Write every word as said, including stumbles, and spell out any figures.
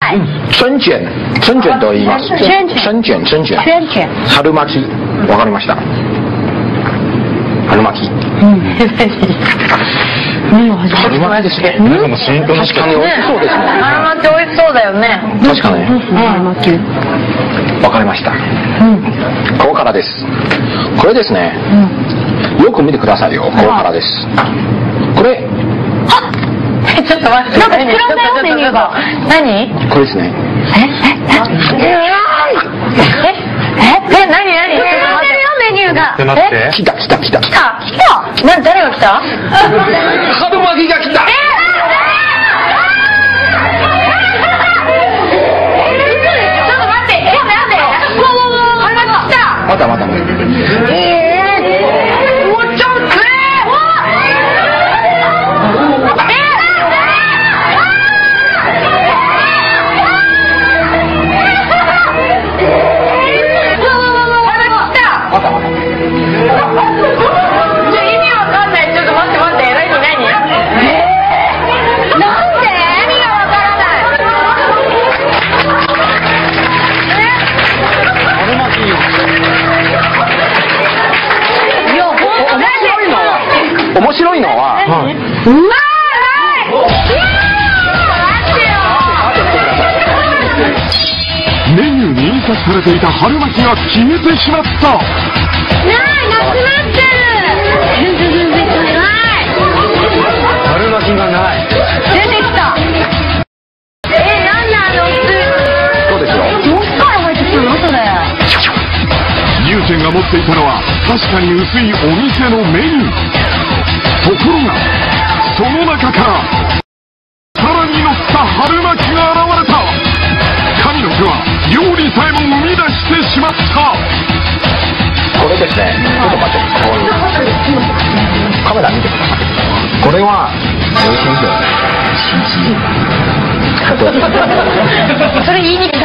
春卷、春卷と言います。春卷、春卷。春卷。春巻き。わかりました。春巻き。うん。春巻きですね。皆さんもシーンと確かに美味しそうですね。 春巻き美味しそうだよね。 確かに。春巻き。わかりました。ここからです。これですね。よく見てくださいよ。ここからです。これ。 ちょっと待って。なんか膨らんだよメニューが。何？ これですね。 え？え？え？え？何何？膨らんでるよメニューが。 え？来た来た来た。 来た来た。な誰が来た？ 春巻きが来た。 え？ちょっと待って。え？なんで？春巻き来た。 またまた。ええ。面白いのは、うまい！メニューに印刷されていた春巻きが消えてしまった。 なあ、なくなってる。全然出てない。 春巻きがない。 出てきた。え、なんなの？ そうですよ。 どっから入ってきたのそれ？ ゆうちゃんが持っていたのは確かに薄いお店のメニュー。ところがその中からさらに乗った春巻きが現れた。神の手は料理さえも生み出してしまった。 これですね。ちょっと待って。こういうカメラ見てください。これは美味しいんだよね。 それ言いにくい。